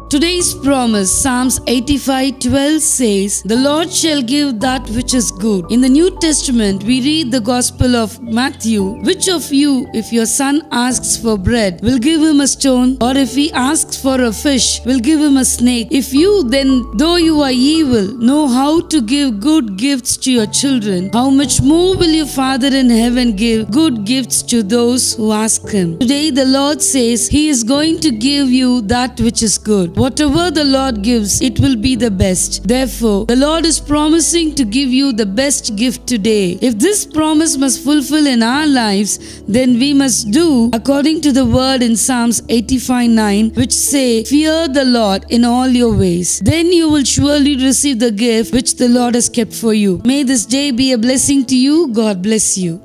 Today's promise, Psalms 85:12 says, "The Lord shall give that which is good." In the New Testament, we read the Gospel of Matthew. "Which of you, if your son asks for bread, will give him a stone? Or if he asks for a fish, will give him a snake? If you then, though you are evil, know how to give good gifts to your children, how much more will your Father in heaven give good gifts to those who ask him?" Today the Lord says He is going to give you that which is good. Whatever the Lord gives, it will be the best. Therefore, the Lord is promising to give you the best gift today. If this promise must fulfill in our lives, then we must do according to the word in Psalms 85:9, which say, "Fear the Lord in all your ways. Then you will surely receive the gift which the Lord has kept for you." May this day be a blessing to you. God bless you.